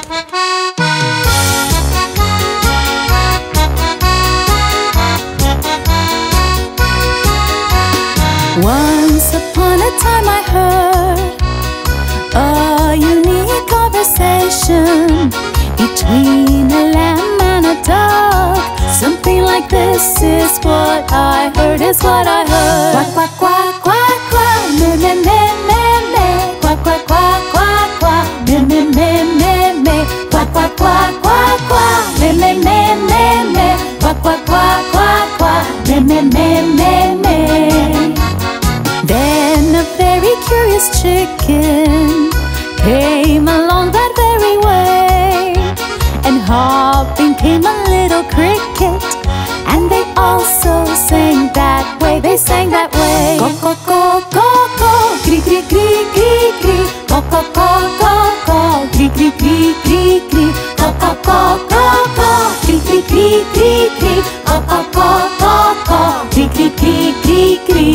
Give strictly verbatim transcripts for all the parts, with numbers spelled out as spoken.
Once upon a time I heard a unique conversation between a lamb and a dog. Something like this is what I heard, is what I heard. Quack, quack, quack, quack, quack, me, me, me, me, me. Quack, quack, quack, quack, quack, me, me, me, me, me. Quack, quack, quack, quack, quack, me, me, me, me, me. Quack, quack, quack, quack, quack, me, me, me, me, me. Then a very curious chicken came along that very way, and hopping came a little cricket, and they also sang that way. They sang that way. Go, go, go, go, go, gri, gri, gri, gri, gri. Go, go, go, go, go, gri, gri, gri, gri, gri. Go, go, go, go, go, gri, gri, gri, gri, gri. Go, go, go, go, go, gri, gri, gri, gri, gri.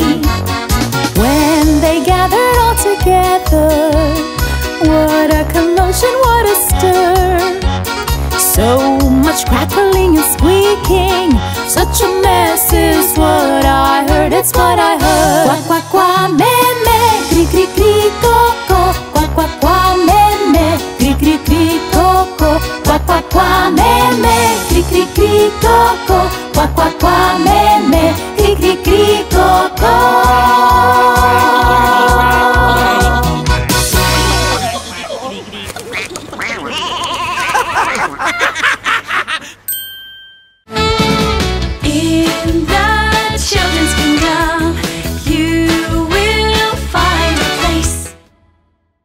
When they gathered all together, what a commotion, what a stir. So much crackling and squeaking, such a mess is what I heard, it's what